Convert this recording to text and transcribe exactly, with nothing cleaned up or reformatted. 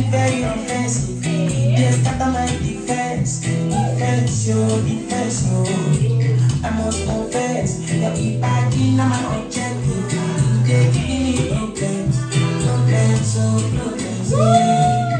very offensive. Yes, that my defense. Defense, yo, defense, yo. I must confess, your impact na my objective. They give me problems, problems, so problems, yeah.